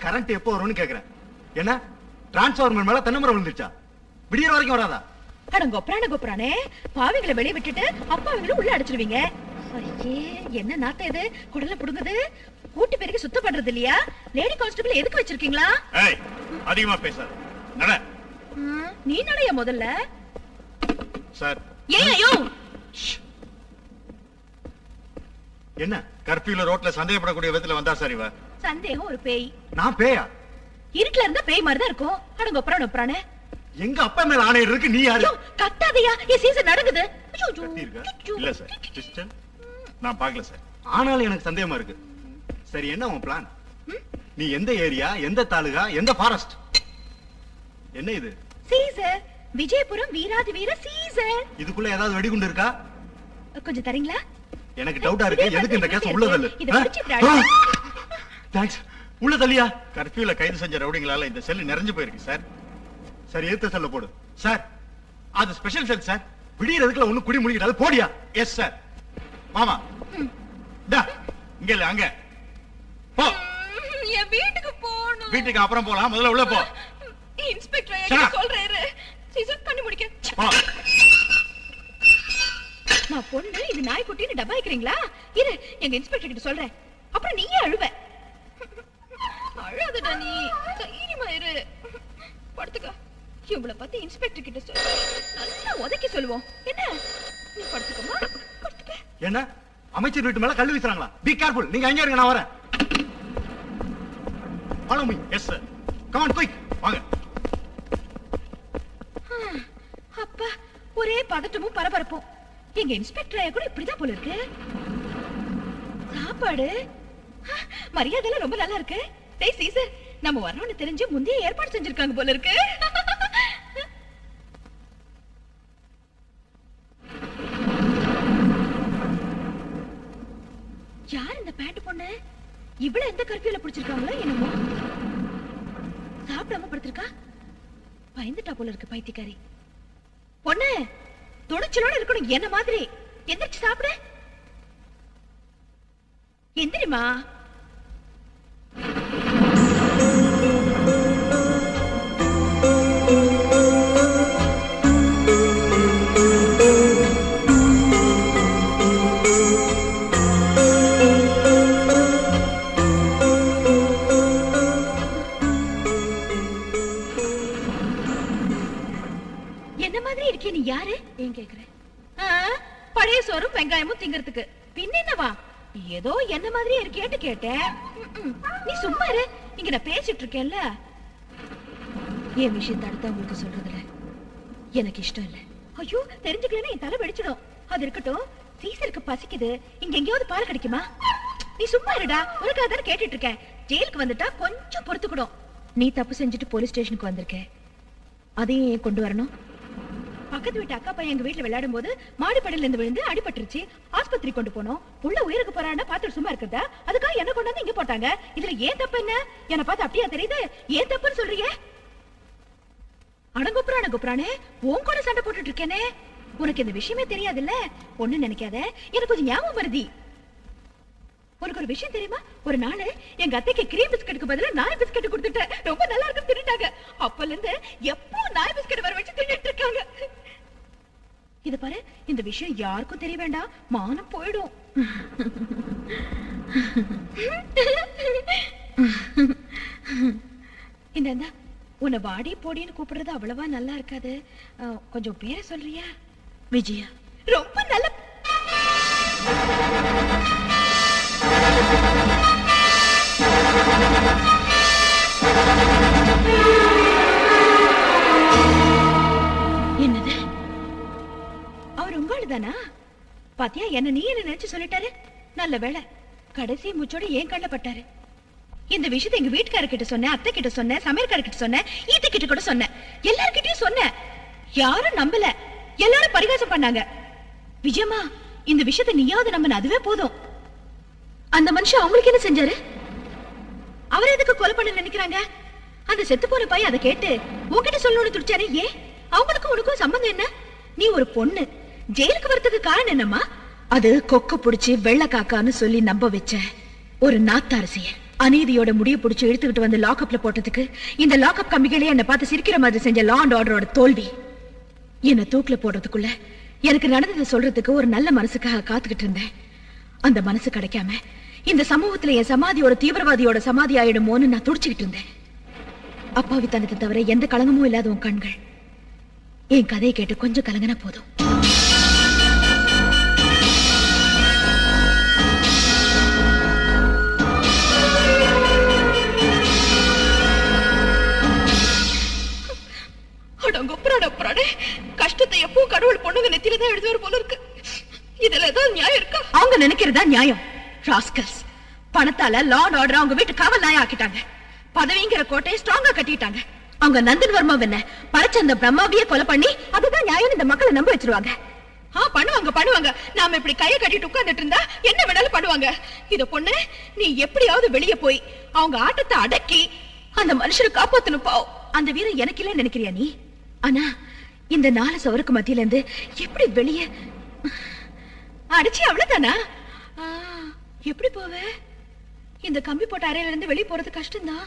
Current எப்போ வரும்னு கேக்குறேன். என்ன டிரான்ஸ்ஃபார்மர் மேல தென்னமரம் விழுந்துச்சா? விடியற வரைக்கும் வராதா? அட கொப்ரானே பாவிகளை வெளிய விட்டுட்டு அப்பாவிகளை உள்ள அடிச்சிருவீங்க. ஐயே என்ன நாத்தம் இது? குடல புடுங்குது. கூட்டி பெருக்கி சுத்தம் பண்றது இல்லையா? லேடி கான்ஸ்டபிள் எதுக்கு வச்சிருக்கீங்களா? ஏய் அதிகமா பேசாத. நட. நீ நடைய முதல்ல. சார். ஏய்யோ. என்ன கர்ஃபியூல ரோட்ல சந்தேகப்படக்கூடிய விதத்துல வந்தா சார் இவ? சந்தேகம் ஒரு பேய். நான் பேயா? இருட்டுல இருந்தா பேய் மாதிரி தான் இருக்கும். அட கொப்ரானே எங்க அப்பா மேல ஆணையர் இருக்கு, நீ யாரு? கத்தாதையா, ஏ சீசன் நடக்குது. இல்ல சார் சிஸ்டர், நான் பார்க்கல சார். ஆனாலும் எனக்கு சந்தேகமா இருக்கு. சரி என்ன உன் பிளான்? நீ எந்த ஏரியா, எந்த தாலுகா, எந்த ஃபாரஸ்ட்? என்ன இது? சீசர், விஜயபுரம் வீராதி வீர சீசர். இதுக்குள்ள ஏதாவது வெடிகுண்டு இருக்கா? கொஞ்சம் தரீங்களா? எனக்கு டவுட்டா இருக்கு. எதுக்கு இந்த கேஸ் உள்ள தள்ளு? தேங்க்ஸ். உள்ள தள்ளியா? கர்ஃபியூல கைது செஞ்ச ரவுடிங்களால இந்த செல் நிறைஞ்சு போயிருக்கு சார். சரி ஏத்த செல்ல போடு சார். அது ஸ்பெஷல் செல் சார். விடியறதுக்குள்ள ஒண்ணு குடி முடிக்கிட்டாலும் போடியா? Yes sir. மாமா டா இங்க இல்ல அங்க போ. என் வீட்டுக்கு போணும். வீட்டுக்கு அப்புறம் போலாம், முதல்ல உள்ள போ. இன்ஸ்பெக்டர் என்ன சொல்றாரு? சீசன் பண்ணி முடிக்க. நான் பொண்ணு, இது நாய்க்குட்டின்னு டபாய்க்கிறீங்களா? இரு எங்க இன்ஸ்பெக்டர் கிட்ட சொல்றேன். அப்புறம் நீயே அழுவ. அழாதடா நீ, தைரியமா இரு. படுத்துக்க. இவளை பத்தி இன்ஸ்பெக்டர் கிட்ட சொல்ல நல்லா உதைக்க சொல்லுவோம். என்ன நீ படுத்துக்கமா? படுத்துக்க. என்ன அமைச்சர் வீட்டு மேல கல்லு வீசுறாங்களா? Be careful. நீங்க அங்க இருங்க, நான் வரேன். Follow me. Yes sir. Come on quick. வாங்க. அப்பா ஒரே பதட்டமும் பரபரப்பும். எங்க இன்ஸ்பெக்டர் கூட இப்படிதான் போல இருக்கு. சாப்பாடு மரியாதை ரொம்ப நல்லா இருக்கு. டேய் சீசர், நம்ம வரணும்னு தெரிஞ்சு முந்தைய ஏற்பாடு செஞ்சிருக்காங்க போல இருக்கு. யார் இந்த பேண்ட் பொண்ணு? இவ்வளவு எந்த கர்ஃபியூல பிடிச்சிருக்காங்களோ என்னமோ. சாப்பிடாம படுத்திருக்கா. பயந்துட்டா போல இருக்கு பைத்தியக்காரி. பொண்ணு துணிச்சலோட இருக்கணும் என்ன மாதிரி. எந்திரிச்சு சாப்பிடு. எந்திரிமா. என்ன மாதிரி இருக்கே நீ? யாரு ஏன் கேக்குற? பழைய சோறும் வெங்காயமும் திங்கிறதுக்கு பின்ன என்னவா? ஏதோ என்ன மாதிரி இருக்கேன்னு கேட்டேன். நீ சும்மா இரு, இங்க நான் பேசிட்டு இருக்கேன்ல. என் விஷயத்தை அடுத்த உங்களுக்கு சொல்றதுல எனக்கு இஷ்டம் இல்ல. ஐயோ தெரிஞ்சுக்கலன்னா என் தலை வெடிச்சிடும். அது இருக்கட்டும், சீசருக்கு பசிக்குது. இங்க எங்கேயாவது பால் கிடைக்குமா? நீ சும்மா இருடா, உனக்காக தானே கேட்டுட்டு இருக்கேன். ஜெயிலுக்கு வந்துட்டா கொஞ்சம் பொறுத்துக்கணும். நீ தப்பு செஞ்சுட்டு போலீஸ் ஸ்டேஷனுக்கு வந்திருக்க, அதையும் ஏன் கொண்டு வரணும்? பக்கத்து வீட்டு அக்கா பையன் எங்க வீட்டுல விளையாடும் போது மாடிப்படையில இருந்து விழுந்து அடிபட்டுருச்சு. ஆஸ்பத்திரி கொண்டு போனோம். புள்ள உயிருக்கு போறான்னு பாத்துட்டு சும்மா இருக்கிறதா? அதுக்காக என்ன கொண்டாந்து இங்க போட்டாங்க. இதுல ஏன் தப்பு என்ன? என்ன பார்த்து அப்படியா தெரியுது? ஏன் தப்புன்னு சொல்றீங்க? அடங்குப்புறானே உன் கூட சண்டை போட்டுட்டு இருக்கேனே. உனக்கு இந்த விஷயமே தெரியாதுல்ல? ஒண்ணு நினைக்காத, எனக்கு கொஞ்சம் ஞாபகம் வருதி. உனக்கு ஒரு விஷயம் தெரியுமா? ஒரு நாள் எங்க அத்தைக்கு கிரீம் பிஸ்கட்டுக்கு பதிலா நாய் பிஸ்கட் கொடுத்துட்டேன். ரொம்ப நல்லா இருக்கு தின்னுட்டாங்க. அப்பல இருந்து எப்போ நாய் பிஸ்கட் வர வச்சு தின்னுட்டு இருக்காங்க. இத பாரு, இந்த விஷயம் யாருக்கும் தெரிய வேண்டாம், மானம் போயிடும். இந்த உன்னை வாடி போடின்னு கூப்பிடுறது அவ்வளவா நல்லா இருக்காது. கொஞ்சம் பேரை சொல்றியா? விஜயா. ரொம்ப நல்ல. என்னது? அவர் உங்களுதானா? பாத்தியா, என்ன நீ என்ன நினைச்சு சொல்லிட்டாரு. நல்ல வேளை கடைசி மூச்சோட ஏன் கண்ட பட்டாரு. இந்த விஷயத்தை எங்க வீட்டுக்காரர்கிட்ட சொன்னேன், அத்தை கிட்ட சொன்னேன், சமையல்காரர்கிட்ட சொன்னேன், ஈத்த கிட்ட கூட சொன்னேன். எல்லார்கிட்டயும் சொன்னேன். யாரும் நம்பல. எல்லாரும் பரிகாசம் பண்ணாங்க. விஜயம்மா, இந்த விஷயத்தை நீயாவது நம்பின, அதுவே போதும். அந்த மனுஷன் அவங்களுக்கு என்ன செஞ்சாரு? அவரை எதுக்கு கொலை பண்ண நினைக்கிறாங்க? அந்த செத்து போன பையன் அதை கேட்டு உன்கிட்ட சொல்லணும்னு துடிச்சாரு. ஏன்? அவங்களுக்கும் உனக்கும் சம்பந்தம் என்ன? நீ ஒரு பொண்ணு, ஜெயிலுக்கு வரதுக்கு காரணம் என்னம்மா? அது கொக்க புடிச்சு வெள்ள காக்கான்னு சொல்லி நம்ப வச்ச ஒரு நாத்தாரசிய. அநீதியோட முடிய புடிச்சு இழுத்துக்கிட்டு வந்து லாக்அப்ல போட்டதுக்கு இந்த லாக்அப் கம்பிகளே என்ன பார்த்து சிரிக்கிற மாதிரி செஞ்ச லா அண்ட் ஆர்டரோட தோல்வி. என்ன தூக்குல போடுறதுக்குள்ள எனக்கு நடந்ததை சொல்றதுக்கு ஒரு நல்ல மனசுக்காக காத்துக்கிட்டு இருந்தேன். அந்த மனசு கிடைக்காம இந்த சமூகத்துல என் சமாதி ஒரு தீவிரவாதியோட சமாதி ஆயிடுமோன்னு நான் துடிச்சுக்கிட்டு இருந்தேன். அப்பாவித்தனத்தை தவிர எந்த களங்கமும் இல்லாத உன் கண்கள் என் கதையை கேட்டு கொஞ்சம் கலங்கினா போதும். கஷ்டத்தை எப்போ கடவுள் பொண்ணுங்க நெத்தில தான் எழுதுவார் போல இருக்கு. இதுல ஏதாவது நியாயம் இருக்கா? அவங்க நினைக்கிறதா நியாயம். ராஸ்கல்ஸ் பணத்தால லா அண்ட் ஆர்டர் அவங்க வீட்டு காவல் நாயா ஆக்கிட்டாங்க. பதவிங்கிற கோட்டையை ஸ்ட்ராங்கா கட்டிட்டாங்க. அவங்க நந்தன் வர்மா என்ன படைச்ச அந்த பிரம்மாவியே கொலை பண்ணி அதுதான் நியாயம் இந்த மக்களை நம்ப வச்சிருவாங்க. பண்ணுவாங்க. நாம இப்படி கையை கட்டிட்டு உட்கார்ந்துட்டு இருந்தா என்ன வேணாலும் பண்ணுவாங்க. இத பொண்ணு நீ எப்படியாவது வெளியே போய் அவங்க ஆட்டத்தை அடக்கி அந்த மனுஷனை காப்பாத்தணும். பாவம் அந்த வீரம் எனக்கு இல்ல நினைக்கிறியா நீ? ஆனா இந்த 4 சுவருக்கு மத்தியில இருந்து எப்படி வெளியே அடிச்சு அவ்வளவுதானா? எப்படி போவ? இந்த கம்பி போட்ட அறையில இருந்து வெளியே போறது கஷ்டம்தான்.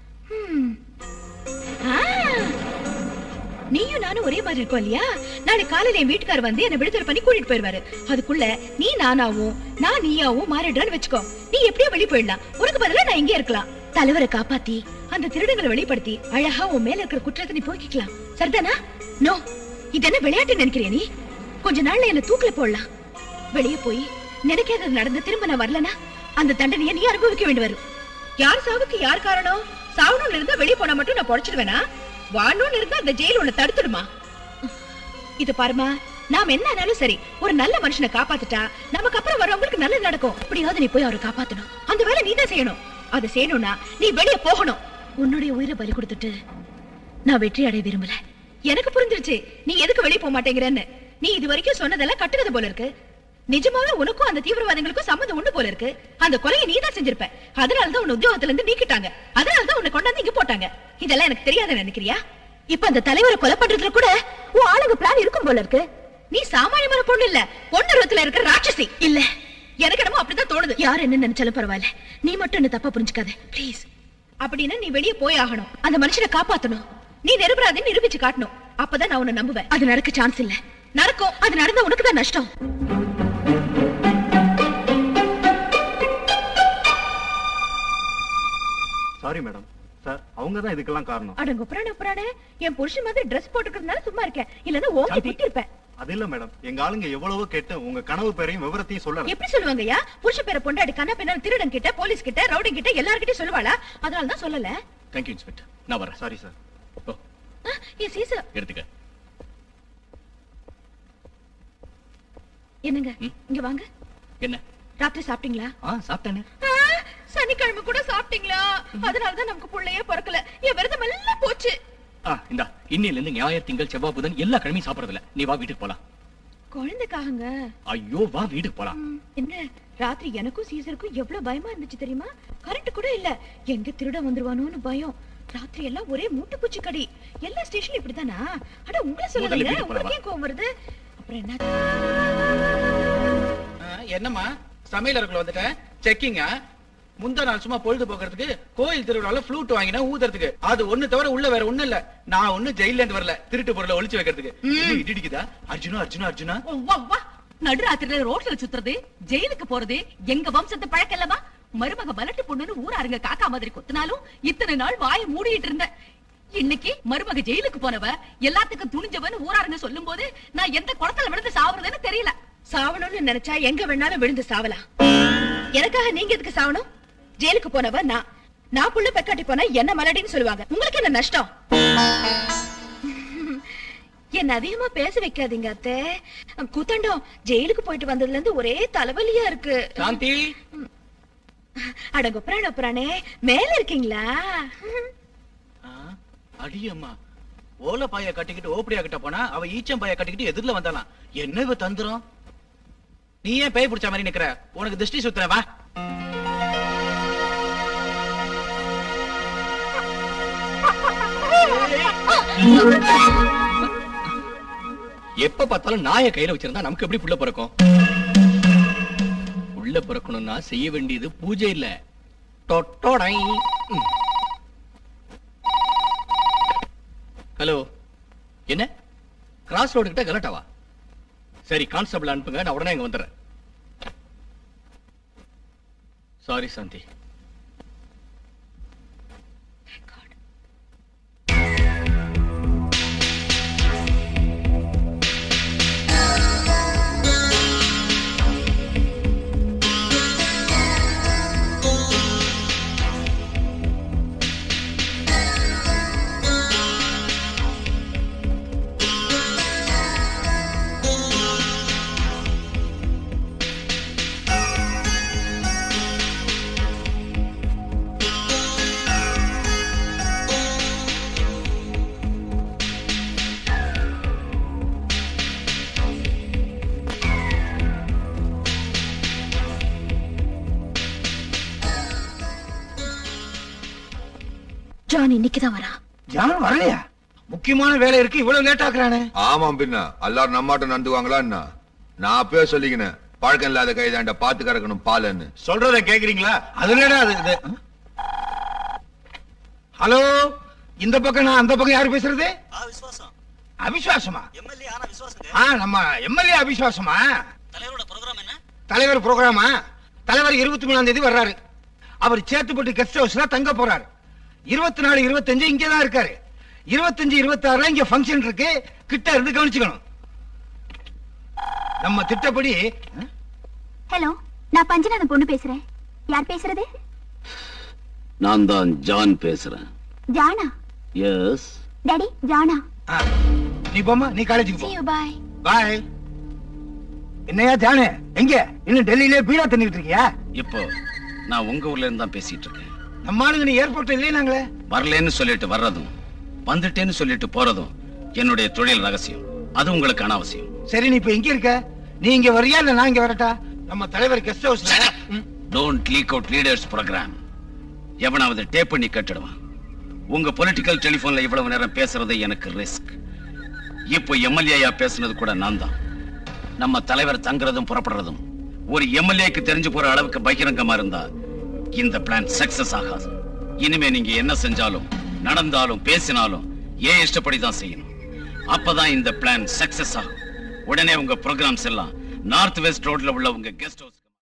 நீயும் நானும் ஒரே மாதிரி இருக்கோம் இல்லையா? நாளை காலையில என் வீட்டுக்காரர் வந்து என்ன விடுதலை பண்ணி கூட்டிட்டு போயிருவாரு. அதுக்குள்ள நீ நானாவும் நான் நீயாவும் மாறிடுறான்னு வச்சுக்கோ. நீ எப்படியோ வெளியே போயிடலாம். உனக்கு பதிலா நான் இங்கே இருக்கலாம். தலைவரை காப்பாத்தி அந்த திருடங்களை வெளிப்படுத்தி அழகா உன் மேல இருக்கிற குற்றத்தை நீ போக்கிக்கலாம். சரிதானா? நோ, இது என்ன விளையாட்டு நினைக்கிறியா நீ? கொஞ்ச நாள்ல என்ன தூக்கில போடலாம். வெளியே போய் நினைக்காதது நடந்து திரும்ப நான் வரலனா அந்த தண்டனையை நீ அனுபவிக்க வேண்டி வரும். யார் சாவுக்கு யார் காரணம்? சாவணும்னு இருந்தா வெளியே போனா மட்டும் நான் பொழைச்சிடுவேனா? வாழணும்னு இருந்தா அந்த ஜெயில் உன்னை தடுத்துடுமா? இது பாருமா, நாம என்ன ஆனாலும் சரி ஒரு நல்ல மனுஷனை காப்பாத்துட்டா நமக்கு அப்புறம் வரவங்களுக்கு நல்லது நடக்கும். அப்படியாவது நீ போய் அவரை காப்பாத்தணும். அந்த வேலை நீ தான் செய்யணும். அதை செய்யணும்னா நீ வெளியே போகணும். உன்னுடைய உயிரை பலி கொடுத்துட்டு நான் வெற்றி அடைய விரும்பல. எனக்கு புரிஞ்சிருச்சு நீ எதுக்கு வெளியே போக மாட்டேங்கிறன்னு. நீ இது வரைக்கும் சொன்னதெல்லாம் கட்டுறது போல இருக்கு. நிஜமாவே உனக்கும் அந்த தீவிரவாதிகளுக்கும் சம்மந்தம் உண்டு போல இருக்கு. அந்த கொலையை நீ தான் செஞ்சிருப்ப. அதனாலதான் உன்னை உத்தியோகத்துல இருந்து நீக்கிட்டாங்க. அதனாலதான் உன்னை கொண்டாந்து இங்க போட்டாங்க. இதெல்லாம் எனக்கு தெரியாத நினைக்கிறியா? இப்ப அந்த தலைவரை கொலை பண்றதுல கூட உன் ஆளுங்க பிளான் இருக்கும் போல இருக்கு. நீ சாமானியமான பொண்ணு இல்ல, பொன்னருவத்துல இருக்கிற ராட்சசி. இல்ல, எனக்கு என்னமோ அப்படிதான் தோணுது. யார் என்ன நினைச்சாலும் பரவாயில்ல, நீ மட்டும் என்ன தப்பா புரிஞ்சுக்காத பிளீஸ். அப்படின்னா நீ வெளியே போய் ஆகணும். அந்த மனுஷனை காப்பாத்தணும். நீ நிரபராதின்னு நிரூபிச்சு காட்டணும். அப்பதான் நான் உன்னை நம்புவேன். அது நடக்க சான்ஸ் இல்ல. நடக்கும். அது நடந்தா உனக்கு தான் நஷ்டம். Sorry madam. சார் அவங்க தான் இதுக்கெல்லாம் காரணம். அடங்க புராணே என் புருஷன் மாதிரி Dress போட்டுக்கிறதுனால சும்மா இருக்கேன். இல்லன்னா ஓங்கி குத்திருப்பேன். அது இல்ல மேடம், எங்க ஆளுங்க எவ்வளவோ கேட்டு உங்க கனவு பேரையும் விவரத்தையும் சொல்லல. எப்படி சொல்லுவாங்கயா? புருஷ பேரை பொண்டாடி கண்ணா பின்னா திருடன் கிட்ட, போலீஸ் கிட்ட, ரவுடி கிட்ட எல்லார்கிட்டயும் சொல்லுவாளா? அதனால தான் சொல்லல. Thank you inspector. நான் வரேன். Sorry sir. ஏ சீசா எடுத்துக்க. என்னங்க இங்க வாங்க. என்ன ராத்திரி சாப்பிட்டீங்களா? சாப்பிட்டேனே. சனிக்கிழமை கூட சாப்பிட்டீங்களா? அதனாலதான் நமக்கு புள்ளையே பிறக்கல. என் விரதம் எல்லாம் போச்சு. இந்தா இன்னில இருந்து ஞாயிறு திங்கள் செவ்வாய் புதன் எல்லா கிழமையும் சாப்பிடறதில்ல. நீ வா வீட்டுக்கு போலாம். குழந்தைக்காகங்க. ஐயோ வா வீட்டுக்கு போலாம். என்ன ராத்திரி எனக்கும் சீசருக்கும் எவ்வளவு பயமா இருந்துச்சு தெரியுமா? கரண்ட் கூட இல்ல. எங்க திருட வந்துருவானோன்னு பயம். ராத்திரி எல்லாம் ஒரே மூட்டை பூச்சி கடி. எல்லா ஸ்டேஷன்லயும் இப்படிதானா? அட உங்களை சொல்லுங்க, உங்களுக்கு கோவம் வருது. அப்புறம் என்ன? என்னம்மா சமையல் அறைக்குள்ள வந்துட்ட? செக்கிங்கா? முந்தா நாள் சும்மா பொழுது போக்குறதுக்கு கோயில் திருவிழால ஃப்ளூட் வாங்கினா ஊதுறதுக்கு. அது ஒண்ணு தவிர உள்ள வேற ஒண்ணு இல்ல. நான் ஒண்ணு ஜெயில இருந்து வரல, திருட்டு பொருளை ஒளிச்சு வைக்கிறதுக்கு. இடிக்குதா? அர்ஜுனா அர்ஜுனா அர்ஜுனா நடுராத்திரில ரோட்ல சுத்துறது, ஜெயிலுக்கு போறது எங்க வம்சத்து பழக்கம் இல்லமா? மருமக மலட்டு பொண்ணுன்னு ஊராருங்க காக்கா மாதிரி கொத்தினாலும் இத்தனை நாள் வாயை மூடிட்டு இருந்த. இன்னைக்கு மருமக ஜெயிலுக்கு போனவ எல்லாத்துக்கும் துணிஞ்சவன்னு ஊராருங்க சொல்லும் போது நான் எந்த குளத்துல விழுந்து சாவுறதுன்னு தெரியல. சாவணும்னு நினைச்சா எங்க வேணாலும் விழுந்து சாவலாம். எனக்காக நீங்க எதுக்கு சாவணும்? ஜெயிலுக்கு போனவ நான் புள்ள பெக்காட்டி போனா என்ன மலடின்னு சொல்லுவாங்க. உங்களுக்கு என்ன நஷ்டம்? என்ன அதிகமா பேச வைக்காதீங்க அத்தை. கூத்தண்டம் ஜெயிலுக்கு போயிட்டு வந்ததுல இருந்து ஒரே தலைவலியா இருக்கு. சாந்தி அடங்க புராணே மேல இருக்கீங்களா? அடியம்மா ஓல பாய கட்டிக்கிட்டு ஓப்படியா கிட்ட போனா அவ ஈச்சம் பாய கட்டிக்கிட்டு எதிரில வந்தாலாம். என்ன இவ தந்திரம்? நீ ஏன் பேய் பிடிச்ச மாதிரி நிக்கிற? உனக்கு திருஷ்டி சுத்துற வா. எப்ப பார்த்தாலும் நாயை கையில வச்சிருந்தா நமக்கு எப்படி புள்ள பிறக்கும்? புள்ள பிறக்கணும்னா செய்ய வேண்டியது பூஜை இல்ல, ஹலோ, என்ன கிராஸ் ரோடு கிட்ட கலட்டாவா? சரி, கான்ஸ்டபிள் அனுப்புங்க, நான் உடனே இங்க வந்துடுறேன். சாரி சாந்தி. ஜான் இன்னைக்குதான் வரா. ஜான் வரலையா? முக்கியமான வேலை இருக்கு, இவ்வளவு லேட் ஆக்குறானே. ஆமாம், பின்ன எல்லாரும் நம்மாட்டம் நடந்துவாங்களா என்ன? நான் அப்பவே சொல்லிக்கினேன், பழக்கம் இல்லாத கைதாண்ட பாத்து கறக்கணும் பாலன்னு. சொல்றத கேக்குறீங்களா? அதுலடா அது. ஹலோ, இந்த பக்கம் நான், அந்த பக்கம் யாரு பேசுறது? அவிசுவாசமா? நம்ம எம்எல்ஏ அவிசுவாசமா? தலைவர் ப்ரோக்ராமா? தலைவர் 23ஆம் தேதி வர்றாரு. அவர் சேத்துப்பட்டு கெஸ்ட் ஹவுஸ்ல தங்க போறாரு. 24, 25 இங்கதான் இருக்காரு. 25, 26 இங்க ஃபங்க்ஷன் இருக்கு, கிட்ட இருந்து கவனிச்சுக்கணும். நம்ம திட்டப்படி. ஹலோ, நான் பஞ்சநாதன் பொண்ணு பேசுறேன். யார் பேசுறது? நான் தான் ஜான் பேசுறேன். ஜானா? எஸ் டாடி, ஜானா. நீ போமா, நீ காலேஜுக்கு போ. See you, bye. பாய். என்னையா ஜானே, எங்க இன்னும் டெல்லியிலே பீடா தண்ணிட்டு இருக்கியா? இப்போ நான் உங்க ஊர்ல இருந்து தான் பேசிட்டு இருக்கேன். நம்ம ஆளுங்க நீ ஏர்போர்ட்ல இல்லையே. நாங்களே வரலன்னு சொல்லிட்டு வர்றதும் வந்துட்டேன்னு சொல்லிட்டு போறதும் என்னுடைய தொழில் ரகசியம். அது உங்களுக்கு அனாவசியம். சரி, நீ இப்ப எங்க இருக்க? நீ இங்க வரியா இல்ல நான் இங்க வரட்டா? நம்ம தலைவர் கெஸ்ட் ஹவுஸ்ல. Don't leak out leaders programme. எவனாவது டேப் பண்ணி கட்டிடுவான். உங்க பொலிட்டிக்கல் டெலிபோன்ல இவ்வளவு நேரம் பேசுறது எனக்கு ரிஸ்க். இப்போ எம்எல்ஏயா பேசுனது கூட நான் தான். நம்ம தலைவர் தங்குறதும் புறப்படுறதும் ஒரு எம்எல்ஏக்கு தெரிஞ்சு போற அளவுக்கு பகிரங்கமா இருந்தா இந்த பிளான் சக்சஸ் ஆகாது. இனிமே நீங்க என்ன செஞ்சாலும் நடந்தாலும் பேசினாலும் ஏன் இஷ்டப்படி தான் செய்யணும். அப்பதான் இந்த பிளான் சக்சஸ் ஆகும். உடனே உங்க ப்ரோக்ராம்ஸ் எல்லாம் நார்த் வெஸ்ட் ரோட்ல உள்ள உங்க கெஸ்ட் ஹவுஸ்